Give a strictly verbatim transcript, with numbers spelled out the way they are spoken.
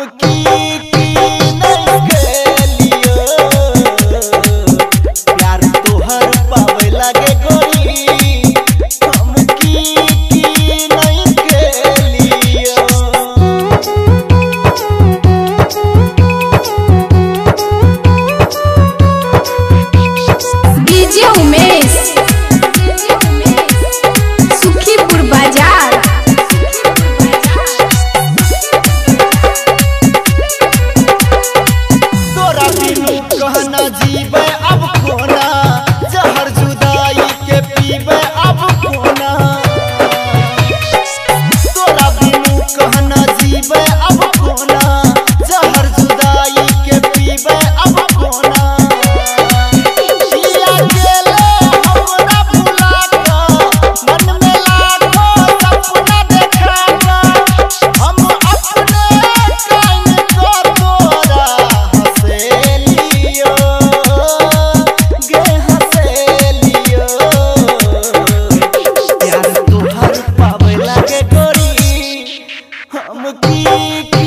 की की नहीं खेलियो प्यार तोहर पावे लागे गोरी हम की की नहीं खेलियो। डीजे उमेश सुखीपुर बाजार। तोरा बिनु कहना जीवे अब खोना जहर जुदाई के पीबे अब खोना। तोरा बिनु कहना जीवे अब खोना जहर जुदाई के पीबे अब खोना। पिया गेले हमरा भुला के मन में लाखों सपना देखा के हम अपने कान को तोरा हंसेलियो गे हंसेलियो प्यार तोहर पावे लागे गोरी हम की